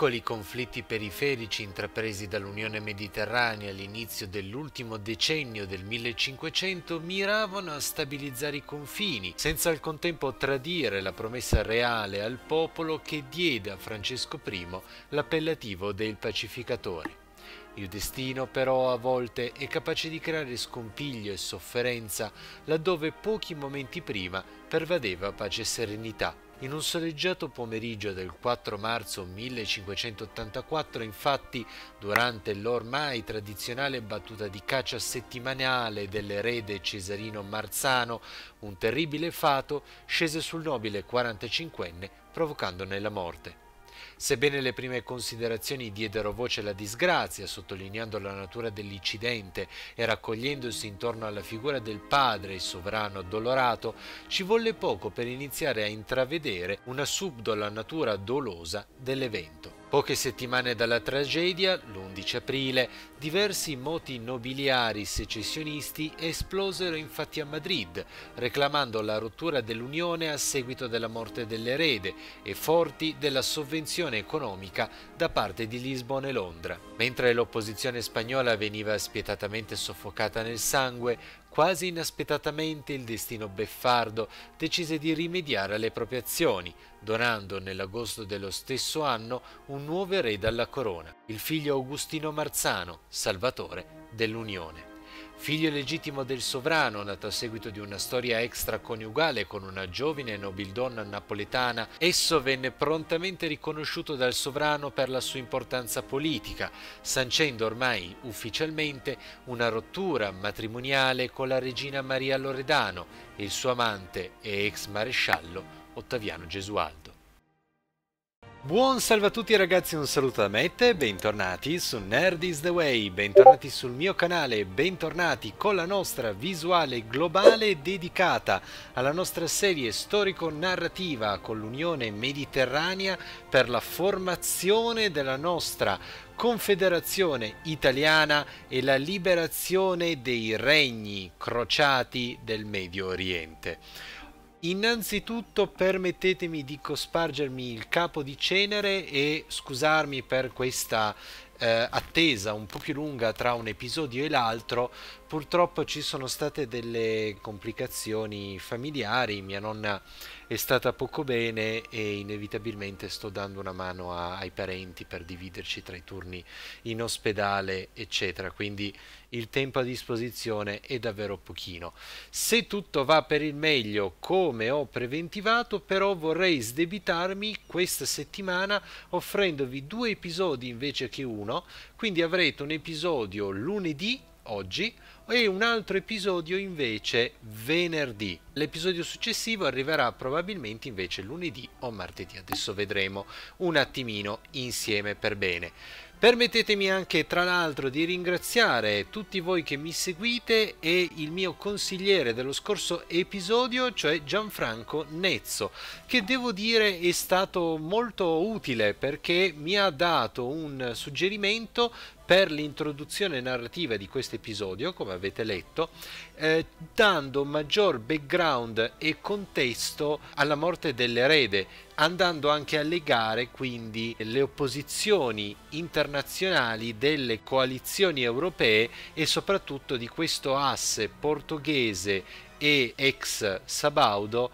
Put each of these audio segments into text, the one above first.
piccoli conflitti periferici intrapresi dall'Unione Mediterranea all'inizio dell'ultimo decennio del 1500 miravano a stabilizzare i confini, senza al contempo tradire la promessa reale al popolo che diede a Francesco I l'appellativo del pacificatore. Il destino però a volte è capace di creare scompiglio e sofferenza laddove pochi momenti prima pervadeva pace e serenità. In un soleggiato pomeriggio del 4 marzo 1584, infatti, durante l'ormai tradizionale battuta di caccia settimanale dell'erede Cesarino Marzano, un terribile fato scese sul nobile 45enne provocandone la morte. Sebbene le prime considerazioni diedero voce alla disgrazia, sottolineando la natura dell'incidente e raccogliendosi intorno alla figura del padre, il sovrano addolorato, ci volle poco per iniziare a intravedere una subdola natura dolosa dell'evento. Poche settimane dalla tragedia, l'11 aprile, diversi moti nobiliari secessionisti esplosero infatti a Madrid, reclamando la rottura dell'Unione a seguito della morte dell'erede e forti della sovvenzione economica da parte di Lisbona e Londra. Mentre l'opposizione spagnola veniva spietatamente soffocata nel sangue, quasi inaspettatamente il destino beffardo decise di rimediare alle proprie azioni, donando nell'agosto dello stesso anno un nuovo erede alla corona, il figlio Agustino Marzano, salvatore dell'Unione. Figlio legittimo del sovrano, nato a seguito di una storia extraconiugale con una giovane nobildonna napoletana, esso venne prontamente riconosciuto dal sovrano per la sua importanza politica, sancendo ormai ufficialmente una rottura matrimoniale con la regina Maria Loredano e il suo amante e ex maresciallo Ottaviano Gesualdo. Buon salve a tutti ragazzi, un saluto da Matt, bentornati su Nerd is the Way, bentornati sul mio canale, bentornati con la nostra visuale globale dedicata alla nostra serie storico-narrativa con l'Unione Mediterranea per la formazione della nostra Confederazione Italiana e la liberazione dei regni crociati del Medio Oriente. Innanzitutto permettetemi di cospargermi il capo di cenere e scusarmi per questa attesa un po' più lunga tra un episodio e l'altro. Purtroppo ci sono state delle complicazioni familiari, mia nonna è stata poco bene e inevitabilmente sto dando una mano ai parenti per dividerci tra i turni in ospedale eccetera, quindi il tempo a disposizione è davvero pochino. Se tutto va per il meglio come ho preventivato, però vorrei sdebitarmi questa settimana offrendovi 2 episodi invece che uno, quindi avrete un episodio lunedì, oggi, e un altro episodio invece venerdì. L'episodio successivo arriverà probabilmente invece lunedì o martedì, adesso vedremo un attimino insieme per bene. Permettetemi anche tra l'altro di ringraziare tutti voi che mi seguite e il mio consigliere dello scorso episodio, cioè Gianfranco Nezzo, che devo dire è stato molto utile perché mi ha dato un suggerimento per l'introduzione narrativa di questo episodio, come avete letto, dando maggior background e contesto alla morte dell'erede, andando anche a legare quindi le opposizioni internazionali delle coalizioni europee e soprattutto di questo asse portoghese e ex sabaudo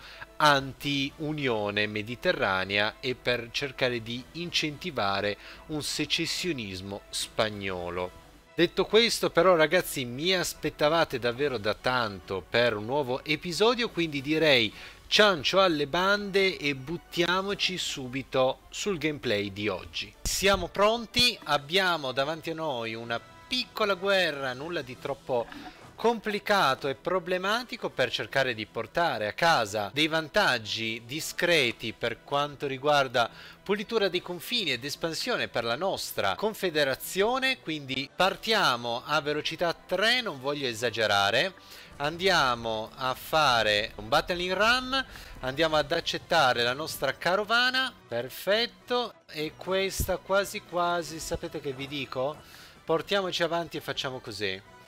anti-Unione Mediterranea e per cercare di incentivare un secessionismo spagnolo. Detto questo, però ragazzi, mi aspettavate davvero da tanto per un nuovo episodio, quindi direi ciancio alle bande e buttiamoci subito sul gameplay di oggi. Siamo pronti, abbiamo davanti a noi una piccola guerra, nulla di troppo complicato e problematico, per cercare di portare a casa dei vantaggi discreti per quanto riguarda pulitura dei confini ed espansione per la nostra confederazione. Quindi partiamo a velocità 3, non voglio esagerare, andiamo a fare un battling ram, andiamo ad accettare la nostra carovana, perfetto, e questa quasi quasi, sapete che vi dico? Portiamoci avanti e facciamo così.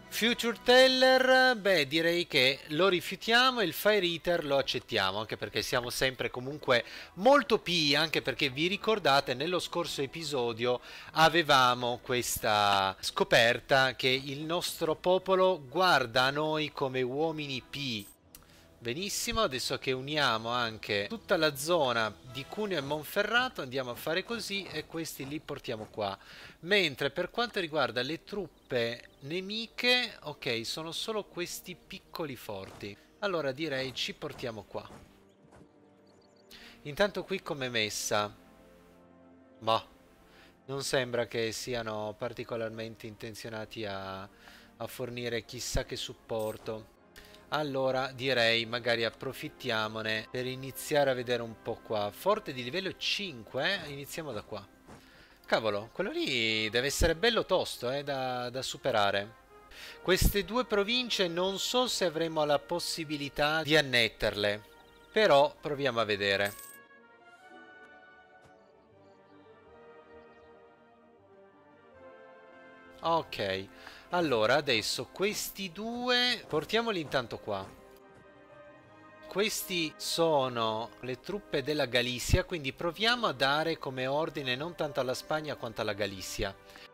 Future Teller, beh, direi che lo rifiutiamo e il Fire Eater lo accettiamo, anche perché siamo sempre comunque molto P, anche perché vi ricordate nello scorso episodio avevamo questa scoperta che il nostro popolo guarda a noi come uomini P. Benissimo, adesso che uniamo anche tutta la zona di Cuneo e Monferrato andiamo a fare così e questi li portiamo qua. Mentre per quanto riguarda le truppe nemiche, ok, sono solo questi piccoli forti. Allora direi ci portiamo qua. Intanto qui com'è messa? Boh, non sembra che siano particolarmente intenzionati a fornire chissà che supporto. Allora direi magari approfittiamone per iniziare a vedere un po' qua. Forte di livello 5, iniziamo da qua. Cavolo, quello lì deve essere bello tosto, da superare. Queste due province non so se avremo la possibilità di annetterle, però proviamo a vedere. Ok, allora adesso questi due portiamoli intanto qua. Questi sono le truppe della Galizia, quindi proviamo a dare come ordine non tanto alla Spagna quanto alla Galizia.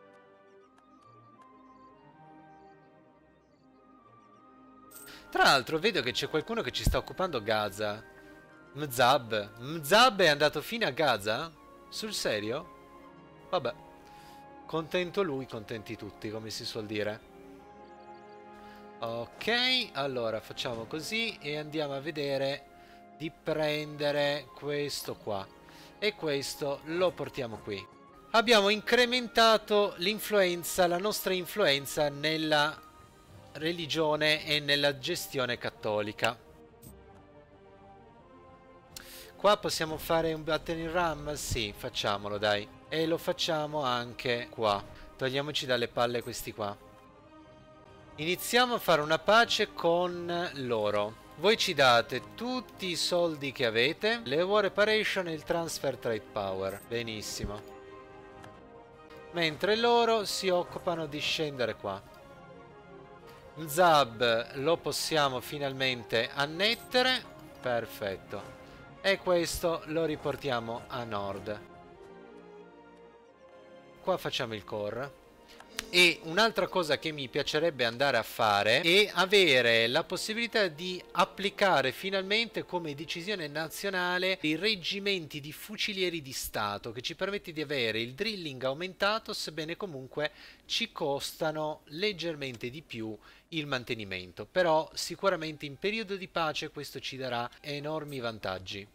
Tra l'altro vedo che c'è qualcuno che ci sta occupando Gaza. Mzab. Mzab è andato fino a Gaza? Sul serio? Vabbè. Contento lui, contenti tutti, come si suol dire. Ok, allora facciamo così e andiamo a vedere di prendere questo qua. E questo lo portiamo qui. Abbiamo incrementato l'influenza, la nostra influenza nella religione e nella gestione cattolica. Qua possiamo fare un battering ram? Sì, facciamolo dai. E lo facciamo anche qua. Togliamoci dalle palle questi qua. Iniziamo a fare una pace con loro. Voi ci date tutti i soldi che avete, le war reparation e il transfer trade power. Benissimo. Mentre loro si occupano di scendere qua. Mzab lo possiamo finalmente annettere. Perfetto. E questo lo riportiamo a nord. Qua facciamo il core. E un'altra cosa che mi piacerebbe andare a fare è avere la possibilità di applicare finalmente come decisione nazionale i reggimenti di fucilieri di Stato, che ci permette di avere il drilling aumentato, sebbene comunque ci costano leggermente di più il mantenimento. Però sicuramente in periodo di pace questo ci darà enormi vantaggi.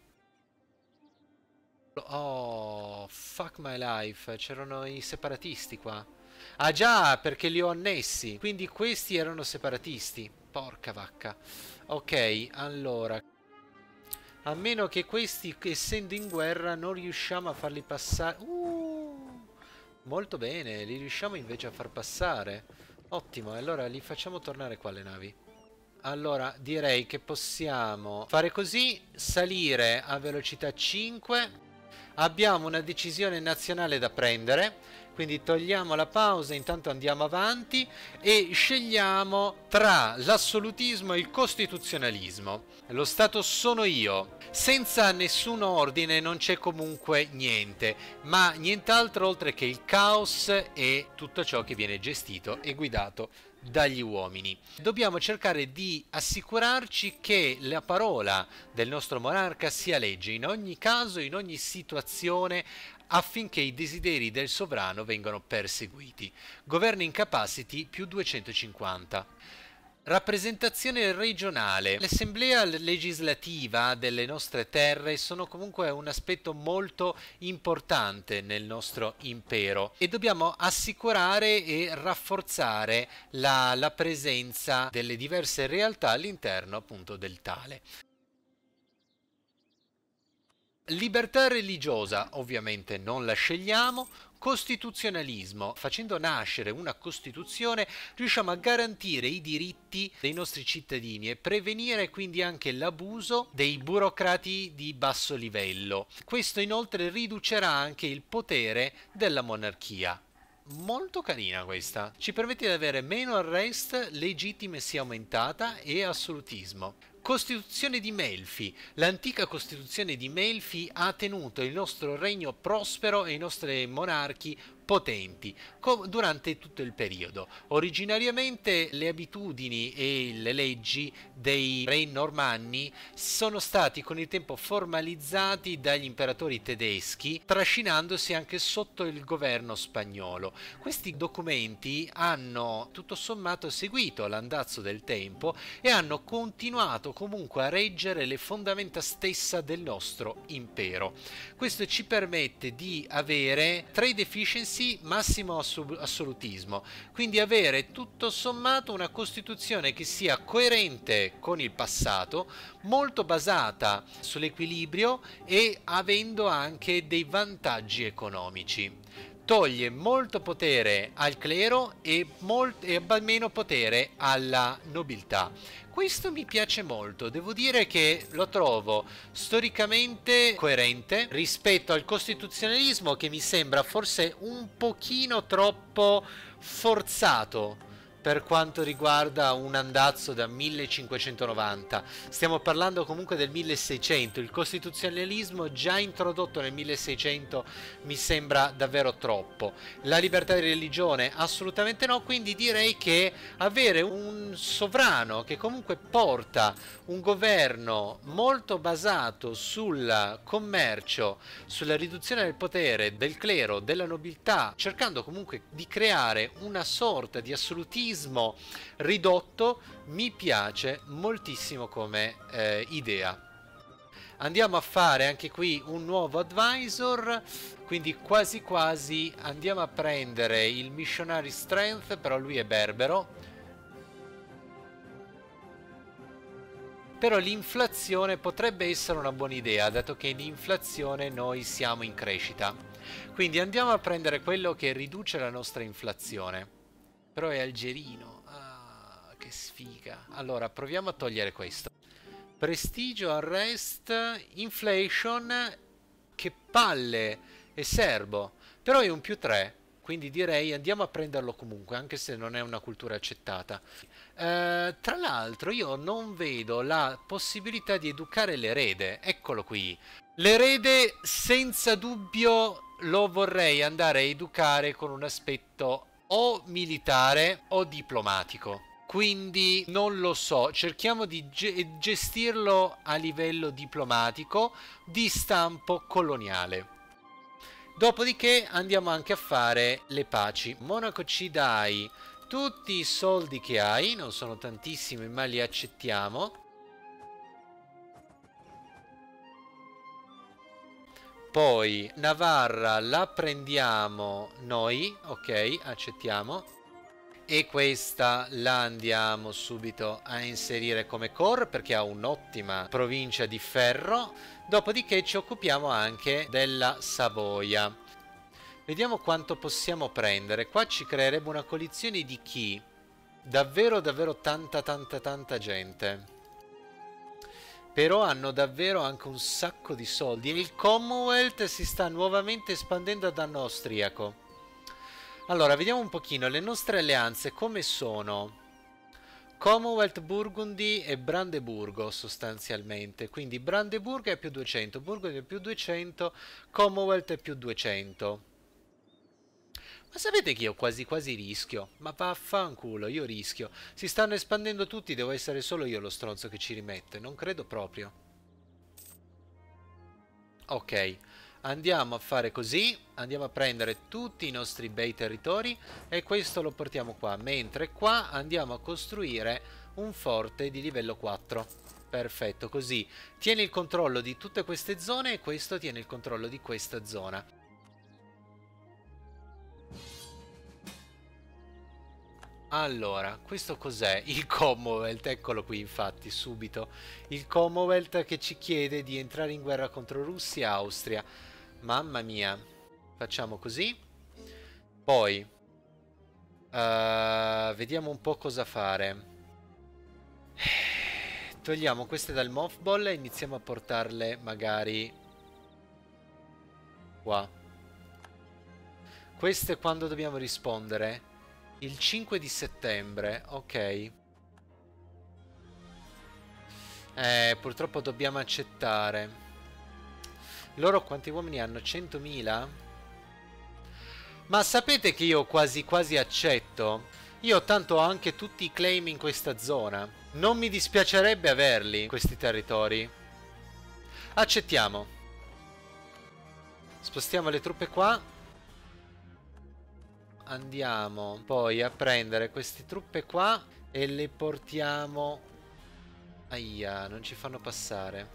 Oh, fuck my life, c'erano i separatisti qua. Ah già, perché li ho annessi. Quindi questi erano separatisti. Porca vacca. Ok, allora. A meno che questi, essendo in guerra, non riusciamo a farli passare. Molto bene, li riusciamo invece a far passare. Ottimo, allora li facciamo tornare qua le navi. Allora, direi che possiamo fare così, salire a velocità 5. Abbiamo una decisione nazionale da prendere, quindi togliamo la pausa, intanto andiamo avanti e scegliamo tra l'assolutismo e il costituzionalismo. Lo Stato sono io. Senza nessun ordine non c'è comunque niente, ma nient'altro oltre che il caos e tutto ciò che viene gestito e guidato dagli uomini. Dobbiamo cercare di assicurarci che la parola del nostro monarca sia legge in ogni caso, in ogni situazione, affinché i desideri del sovrano vengano perseguiti. Governing capacity più 250. Rappresentazione regionale. L'assemblea legislativa delle nostre terre sono comunque un aspetto molto importante nel nostro impero e dobbiamo assicurare e rafforzare la presenza delle diverse realtà all'interno appunto del tale. Libertà religiosa ovviamente non la scegliamo. Costituzionalismo, facendo nascere una Costituzione riusciamo a garantire i diritti dei nostri cittadini e prevenire quindi anche l'abuso dei burocrati di basso livello. Questo inoltre riducerà anche il potere della monarchia. Molto carina questa. Ci permette di avere meno arrest, legittimacy aumentata e assolutismo. Costituzione di Melfi. L'antica Costituzione di Melfi ha tenuto il nostro regno prospero e i nostri monarchi potenti durante tutto il periodo. Originariamente le abitudini e le leggi dei re normanni sono stati con il tempo formalizzati dagli imperatori tedeschi, trascinandosi anche sotto il governo spagnolo. Questi documenti hanno tutto sommato seguito l'andazzo del tempo e hanno continuato comunque a reggere le fondamenta stessa del nostro impero. Questo ci permette di avere trade efficiency, massimo assolutismo, quindi avere tutto sommato una Costituzione che sia coerente con il passato, molto basata sull'equilibrio e avendo anche dei vantaggi economici. Toglie molto potere al clero e meno potere alla nobiltà. Questo mi piace molto, devo dire che lo trovo storicamente coerente rispetto al costituzionalismo che mi sembra forse un pochino troppo forzato per quanto riguarda un andazzo da 1590. Stiamo parlando comunque del 1600, il costituzionalismo già introdotto nel 1600 mi sembra davvero troppo. La libertà di religione assolutamente no, quindi direi che avere un sovrano che comunque porta un governo molto basato sul commercio, sulla riduzione del potere del clero, della nobiltà, cercando comunque di creare una sorta di assolutismo ridotto, mi piace moltissimo come idea. Andiamo a fare anche qui un nuovo advisor, quindi quasi quasi andiamo a prendere il missionary strength, però lui è berbero. Però l'inflazione potrebbe essere una buona idea, dato che l'inflazione noi siamo in crescita. Quindi andiamo a prendere quello che riduce la nostra inflazione. Però è algerino. Ah, che sfiga. Allora, proviamo a togliere questo. Prestigio, arrest, inflation. Che palle. È serbo. Però è un +3. Quindi direi andiamo a prenderlo comunque, anche se non è una cultura accettata. Tra l'altro io non vedo la possibilità di educare l'erede. Eccolo qui. L'erede senza dubbio lo vorrei andare a educare con un aspetto o militare o diplomatico. Quindi non lo so, cerchiamo di gestirlo a livello diplomatico di stampo coloniale. Dopodiché andiamo anche a fare le paci. Monaco ci dai tutti i soldi che hai, non sono tantissimi ma li accettiamo. Poi Navarra la prendiamo noi, ok, accettiamo. E questa la andiamo subito a inserire come core perché ha un'ottima provincia di ferro. Dopodiché ci occupiamo anche della Savoia. Vediamo quanto possiamo prendere. Qua ci creerebbe una coalizione di chi? Davvero davvero tanta gente. Però hanno davvero anche un sacco di soldi e il Commonwealth si sta nuovamente espandendo a danno austriaco. Allora, vediamo un pochino le nostre alleanze come sono. Commonwealth, Burgundy e Brandeburgo sostanzialmente. Quindi Brandeburgo è +200, Burgundy è +200, Commonwealth è +200. Ma sapete che io quasi quasi rischio? Ma vaffanculo, io rischio. Si stanno espandendo tutti, devo essere solo io lo stronzo che ci rimette. Non credo proprio. Ok, andiamo a fare così. Andiamo a prendere tutti i nostri bei territori e questo lo portiamo qua. Mentre qua andiamo a costruire un forte di livello 4. Perfetto, così tiene il controllo di tutte queste zone e questo tiene il controllo di questa zona. Allora, questo cos'è? Il Commonwealth, eccolo qui infatti, subito. Il Commonwealth che ci chiede di entrare in guerra contro Russia e Austria. Mamma mia. Facciamo così. Poi, vediamo un po' cosa fare. Togliamo queste dal mothball e iniziamo a portarle magari qua. Queste quando dobbiamo rispondere? Il 5 di settembre, ok. Purtroppo dobbiamo accettare. Loro quanti uomini hanno? 100.000? Ma sapete che io quasi quasi accetto? Io tanto ho anche tutti i claim in questa zona. Non mi dispiacerebbe averli, questi territori. Accettiamo. Spostiamo le truppe qua. Andiamo poi a prendere queste truppe qua e le portiamo... Aia, non ci fanno passare.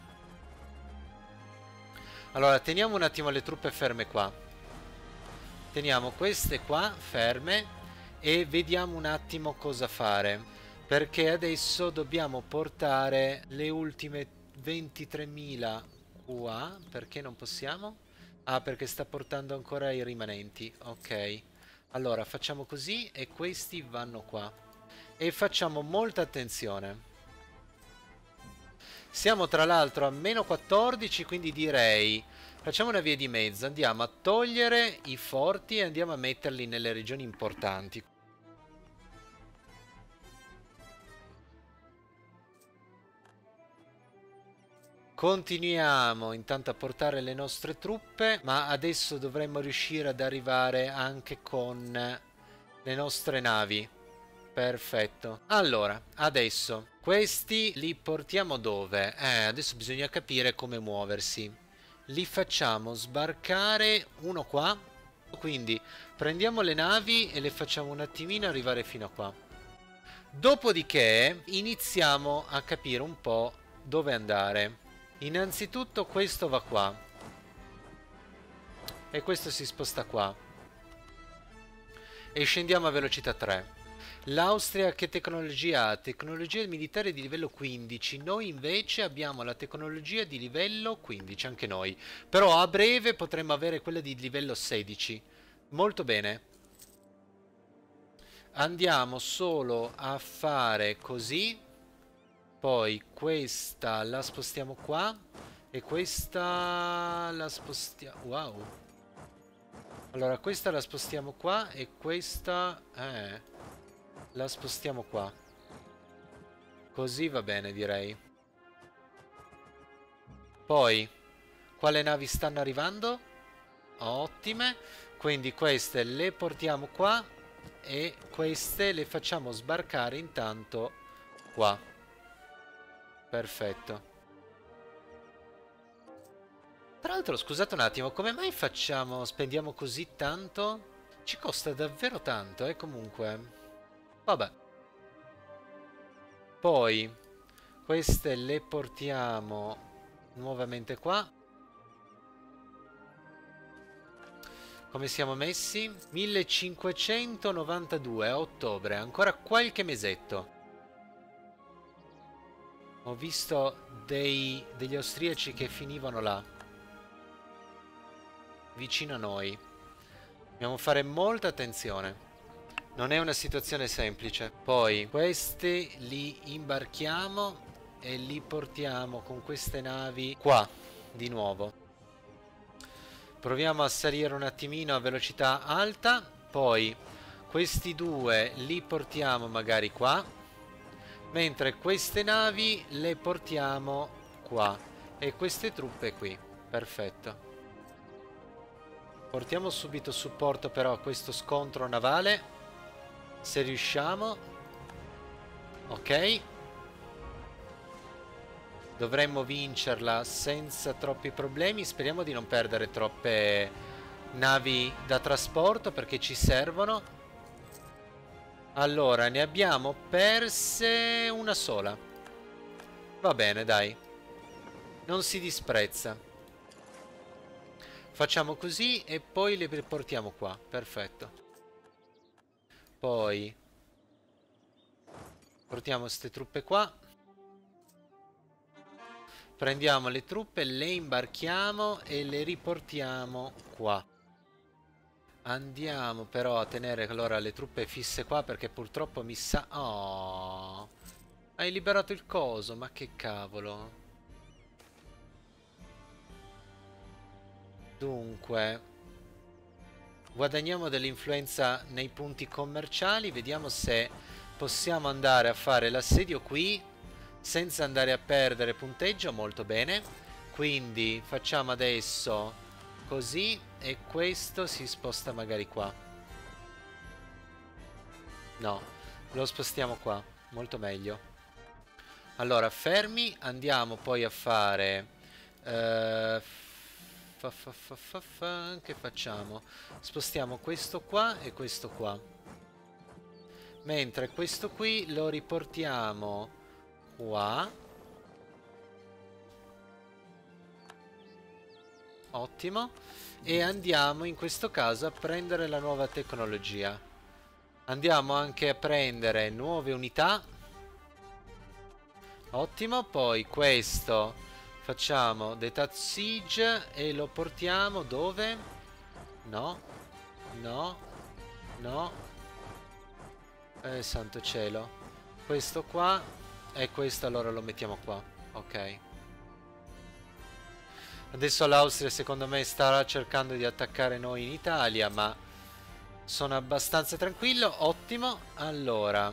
Allora, teniamo un attimo le truppe ferme qua. Teniamo queste qua ferme e vediamo un attimo cosa fare. Perché adesso dobbiamo portare le ultime 23.000 qua. Perché non possiamo? Ah, perché sta portando ancora i rimanenti. Ok. Allora, facciamo così e questi vanno qua. E facciamo molta attenzione. Siamo tra l'altro a meno 14, quindi direi facciamo una via di mezzo. Andiamo a togliere i forti e andiamo a metterli nelle regioni importanti. Continuiamo intanto a portare le nostre truppe, ma adesso dovremmo riuscire ad arrivare anche con le nostre navi. Perfetto. Allora, adesso questi li portiamo dove? Adesso bisogna capire come muoversi. Li facciamo sbarcare uno qua. Quindi prendiamo le navi e le facciamo un attimino arrivare fino a qua. Dopodiché iniziamo a capire un po' dove andare. Innanzitutto questo va qua. E questo si sposta qua. E scendiamo a velocità 3. L'Austria che tecnologia ha? Tecnologia militare di livello 15. Noi invece abbiamo la tecnologia di livello 15, anche noi. Però a breve potremmo avere quella di livello 16. Molto bene. Andiamo solo a fare così. Poi questa la spostiamo qua. E questa la spostiamo... Wow. Allora questa la spostiamo qua e questa... la spostiamo qua. Così va bene, direi. Poi, quale navi stanno arrivando? Ottime. Quindi queste le portiamo qua e queste le facciamo sbarcare intanto qua. Perfetto. Tra l'altro, scusate un attimo, come mai spendiamo così tanto? Ci costa davvero tanto, comunque. Vabbè. Poi queste le portiamo nuovamente qua. Come siamo messi? 1592 a ottobre, ancora qualche mesetto. Ho visto degli austriaci che finivano là, vicino a noi. Dobbiamo fare molta attenzione. Non è una situazione semplice. Poi questi li imbarchiamo e li portiamo con queste navi qua, di nuovo. Proviamo a salire un attimino a velocità alta. Poi questi due li portiamo magari qua. Mentre queste navi le portiamo qua. E queste truppe qui. Perfetto. Portiamo subito supporto però a questo scontro navale. Se riusciamo. Ok. Dovremmo vincerla senza troppi problemi. Speriamo di non perdere troppe navi da trasporto perché ci servono. Allora, ne abbiamo perse una sola. Va bene, dai. Non si disprezza. Facciamo così e poi le portiamo qua. Perfetto. Poi portiamo queste truppe qua. Prendiamo le truppe, le imbarchiamo e le riportiamo qua. Andiamo però a tenere allora le truppe fisse qua perché purtroppo mi sa... Oh, hai liberato il coso, ma che cavolo. Dunque, Guadagniamo dell'influenza nei punti commerciali. Vediamo se possiamo andare a fare l'assedio qui senza andare a perdere punteggio. Molto bene. Quindi facciamo adesso così e questo si sposta magari qua. No, lo spostiamo qua. Molto meglio. Allora, fermi. Andiamo poi a fare... che facciamo? Spostiamo questo qua e questo qua. Mentre questo qui lo riportiamo qua. Ottimo. E andiamo in questo caso a prendere la nuova tecnologia. Andiamo anche a prendere nuove unità. Ottimo. Poi questo facciamo Detach Siege e lo portiamo dove? No. No. No. Santo cielo. Questo qua e questo allora lo mettiamo qua. Ok. Adesso l'Austria secondo me starà cercando di attaccare noi in Italia, ma sono abbastanza tranquillo. Ottimo. Allora,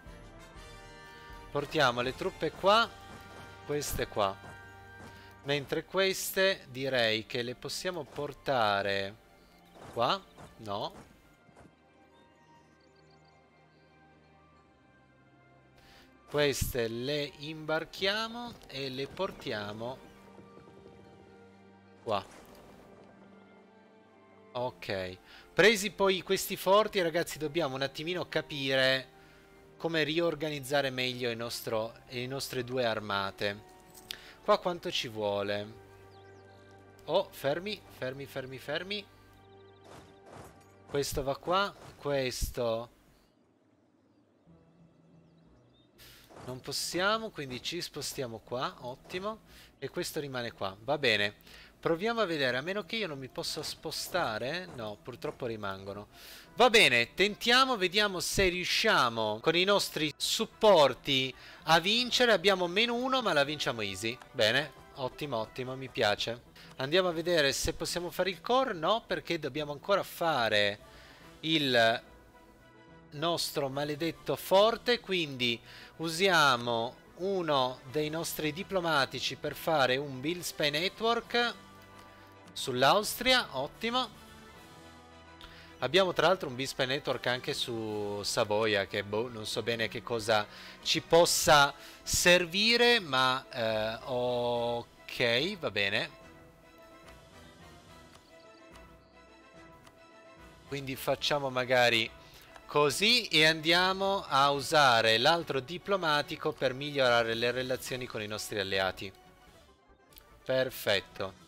portiamo le truppe qua, queste qua. Mentre queste direi che le possiamo portare qua. No. Queste le imbarchiamo e le portiamo qua. Ok. Presi poi questi forti, ragazzi, dobbiamo un attimino capire come riorganizzare meglio le nostre due armate. Qua quanto ci vuole? Oh, fermi, fermi, fermi, fermi. Questo va qua, questo... Non possiamo, quindi ci spostiamo qua, ottimo. E questo rimane qua, va bene. Proviamo a vedere, a meno che io non mi possa spostare. No, purtroppo rimangono. Va bene, tentiamo, vediamo se riusciamo con i nostri supporti a vincere. Abbiamo -1, ma la vinciamo easy. Bene, ottimo, ottimo, mi piace. Andiamo a vedere se possiamo fare il core. No, perché dobbiamo ancora fare il nostro maledetto forte, quindi usiamo uno dei nostri diplomatici per fare un Bill Spy Network sull'Austria. Ottimo. Abbiamo tra l'altro un Bill Spy Network anche su Savoia, che boh, non so bene che cosa ci possa servire, ma ok, va bene. Quindi facciamo magari così e andiamo a usare l'altro diplomatico per migliorare le relazioni con i nostri alleati. Perfetto.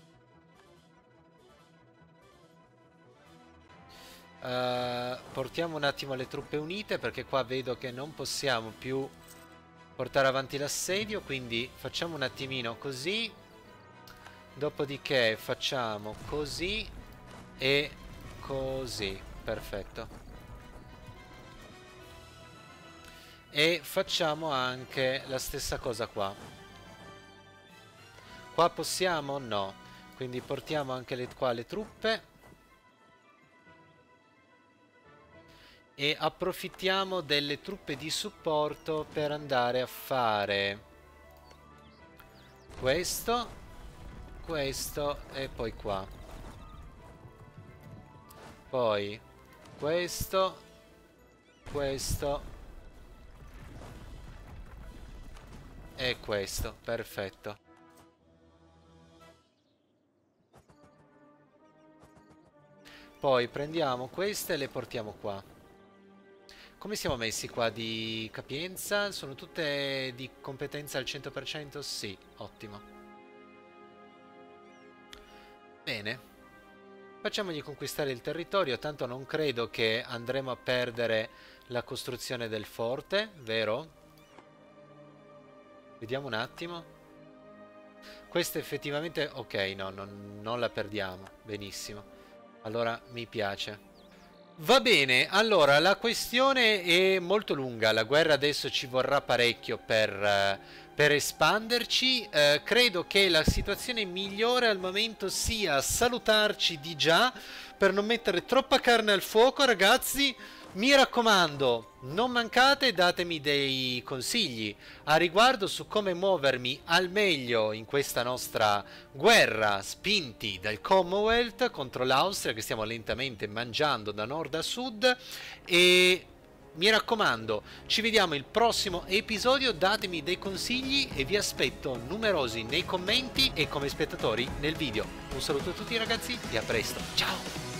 Portiamo un attimo le truppe unite perché qua vedo che non possiamo più portare avanti l'assedio, quindi facciamo un attimino così. Dopodiché facciamo così e così. Perfetto. E facciamo anche la stessa cosa qua. Qua possiamo? No. Quindi portiamo anche qua le truppe. E approfittiamo delle truppe di supporto per andare a fare questo, questo e poi qua. Poi questo, questo e questo. Perfetto. Poi prendiamo queste e le portiamo qua. Come siamo messi qua di capienza? Sono tutte di competenza al 100%? Sì, ottimo. Bene. Facciamogli conquistare il territorio, tanto non credo che andremo a perdere la costruzione del forte, vero? Vediamo un attimo. Questa effettivamente... Ok, no, non la perdiamo. Benissimo. Allora, mi piace. Va bene, allora la questione è molto lunga, la guerra adesso ci vorrà parecchio per espanderci. Credo che la situazione migliore al momento sia salutarci di già per non mettere troppa carne al fuoco, ragazzi. Mi raccomando, non mancate e datemi dei consigli a riguardo su come muovermi al meglio in questa nostra guerra, spinti dal Commonwealth contro l'Austria che stiamo lentamente mangiando da nord a sud. E mi raccomando, ci vediamo il prossimo episodio, datemi dei consigli e vi aspetto numerosi nei commenti e come spettatori nel video. Un saluto a tutti ragazzi e a presto, ciao!